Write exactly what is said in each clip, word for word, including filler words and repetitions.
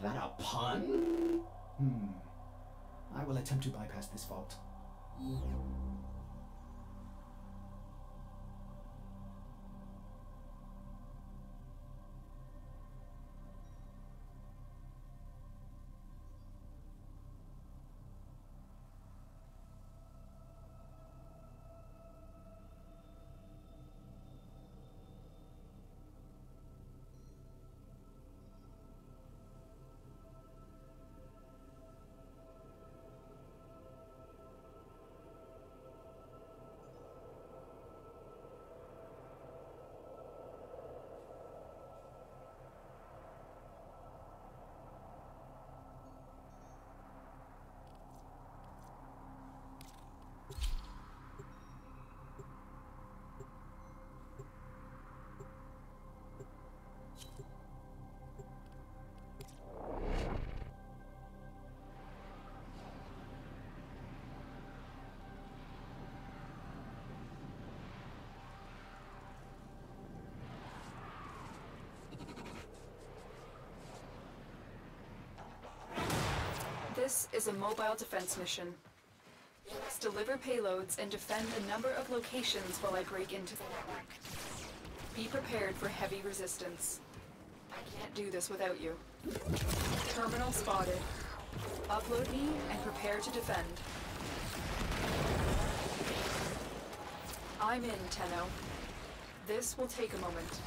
that a pun? Hmm. I will attempt to bypass this vault. This is a mobile defense mission. Let's deliver payloads and defend a number of locations while I break into the network. Be prepared for heavy resistance. I can't do this without you. Terminal spotted. Upload me and prepare to defend. I'm in, Tenno. This will take a moment.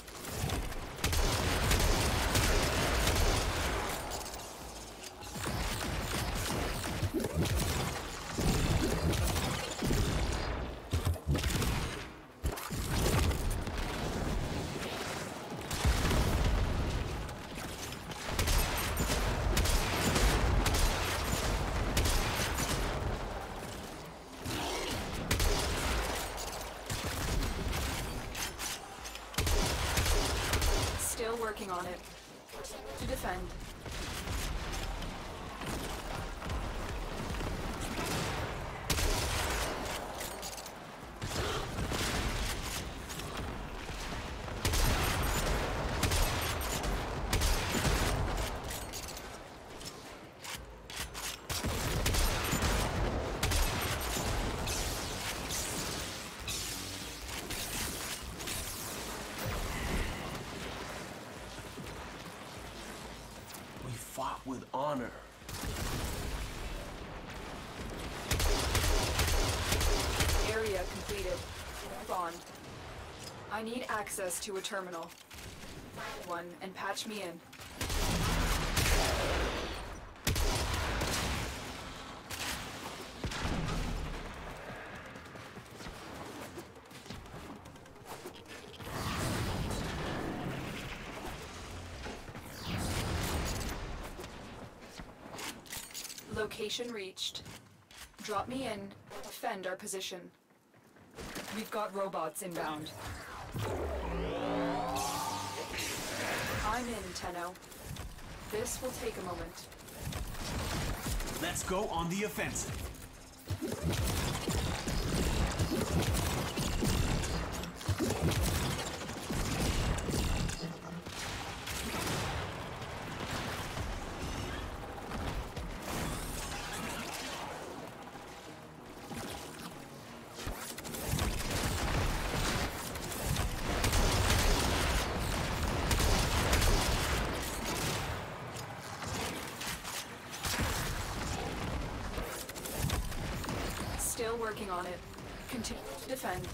Still working on it. To defend. Fought with honor. Area completed. Bond. I need access to a terminal. Find one and patch me in. Location reached. Drop me in, defend our position. We've got robots inbound. I'm in, Tenno. This will take a moment. Let's go on the offensive. Still working on it. Continue to defend.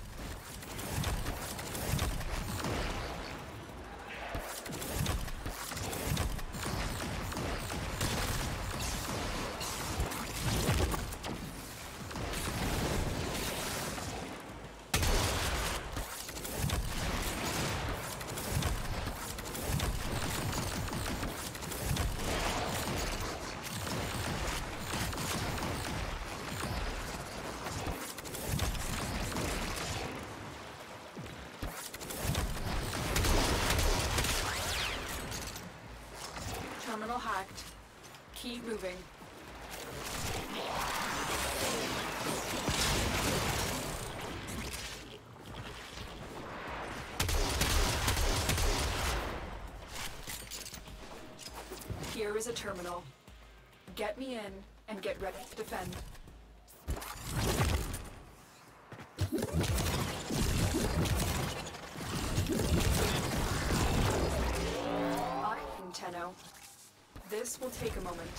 Terminal hacked. Keep moving. Here There is a terminal. Get me in and get ready to defend. I'm Tenno. This will take a moment.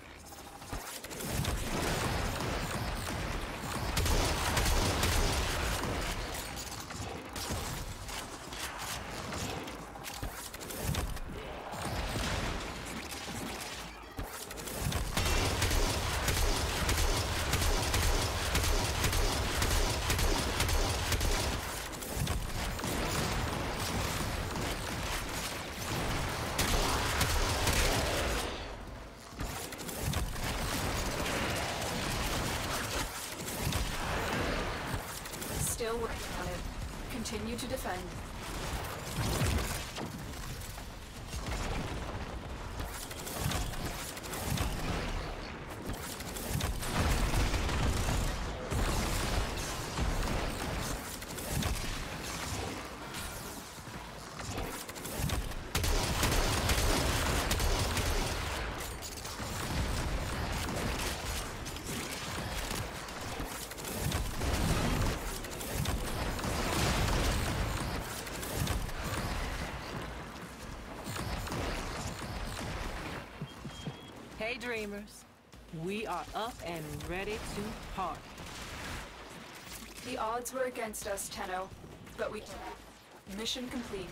Still working on it. Continue to defend. Hey dreamers, we are up and ready to party. The odds were against us, Tenno, but we... Mission complete.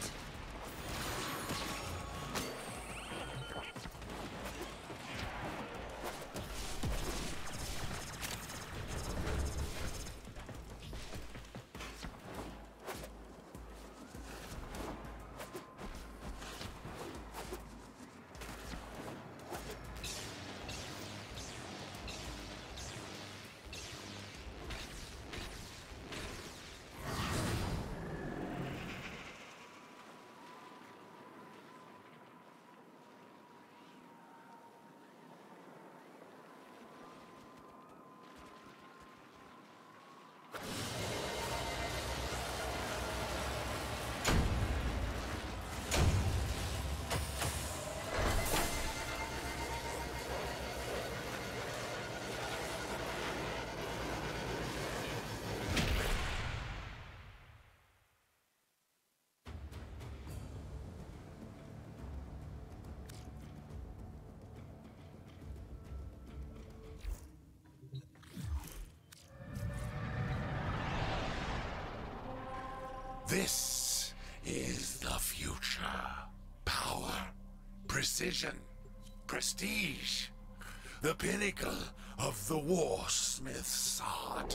This is the future. Power, precision, prestige. The pinnacle of the Warsmith's art.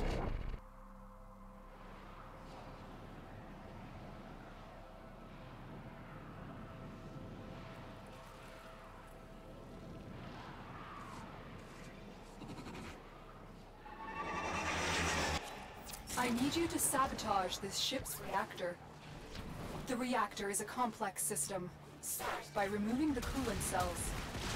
I need you to sabotage this ship's reactor. The reactor is a complex system. Start by removing the coolant cells.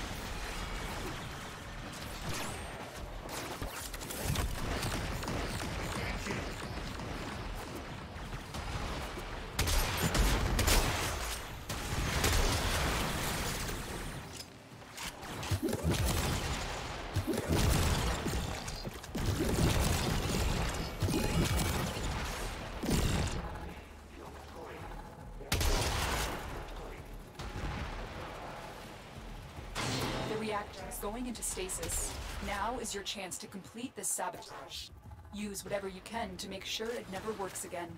Going into stasis. Now is your chance to complete this sabotage. Use whatever you can to make sure it never works again.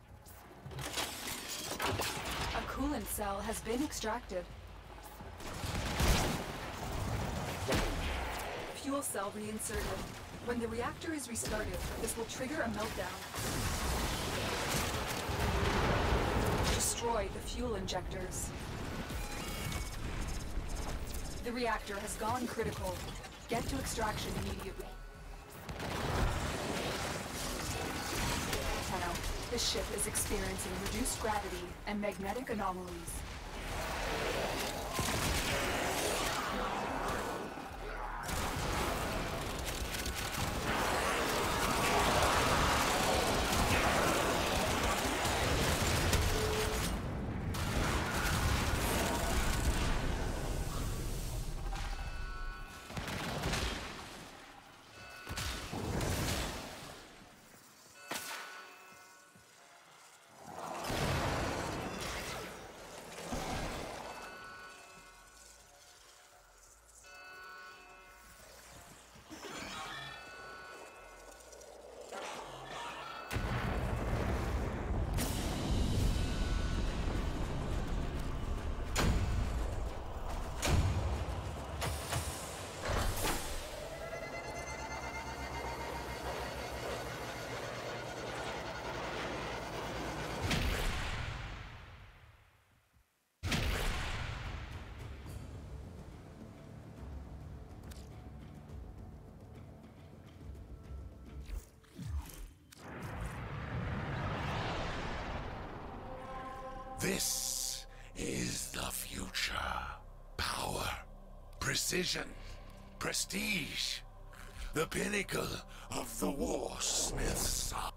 A coolant cell has been extracted. Fuel cell reinserted. When the reactor is restarted, this will trigger a meltdown. Destroy the fuel injectors. The reactor has gone critical. Get to extraction immediately. Tenno, this ship is experiencing reduced gravity and magnetic anomalies. precision, prestige, the pinnacle of the Warsmith's art.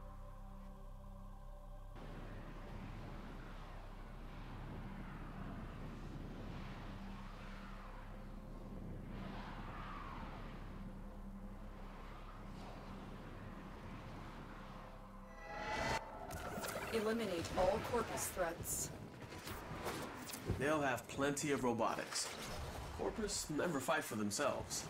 Eliminate all Corpus threats. They'll have plenty of robotics. Corpus never fight for themselves.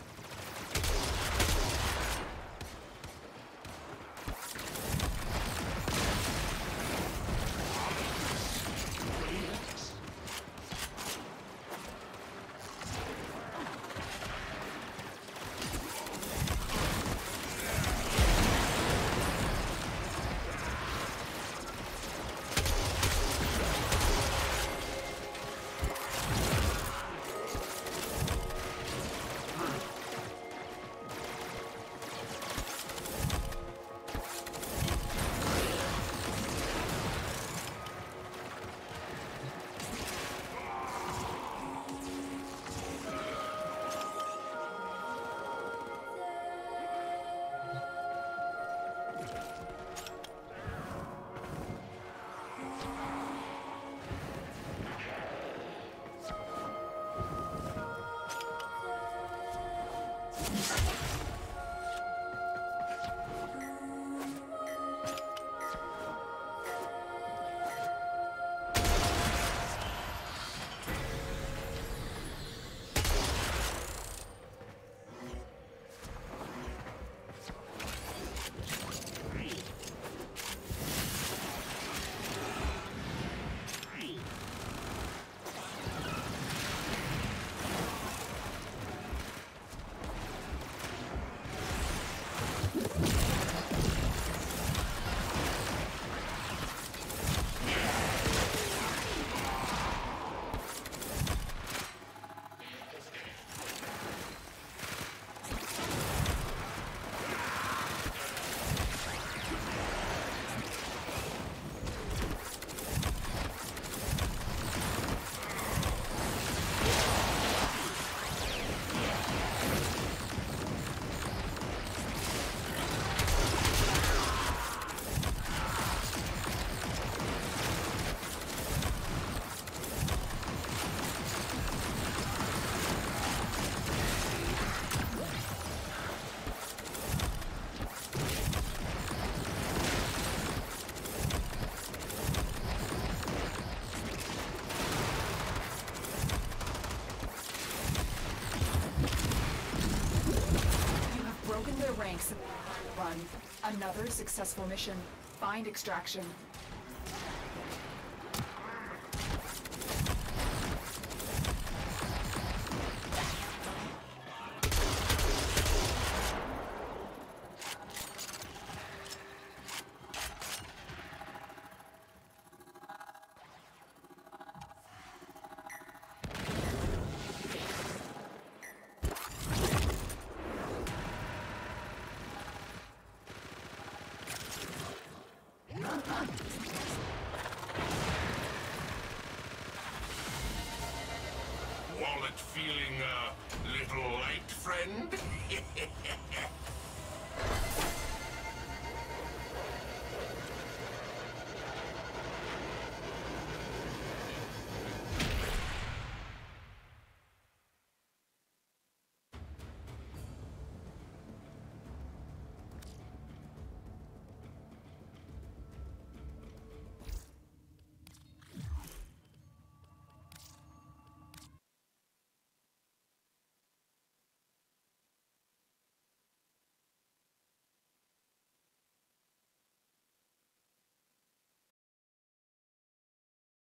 Ranks. Run. Another successful mission. Find extraction. Wallet feeling a little light, friend?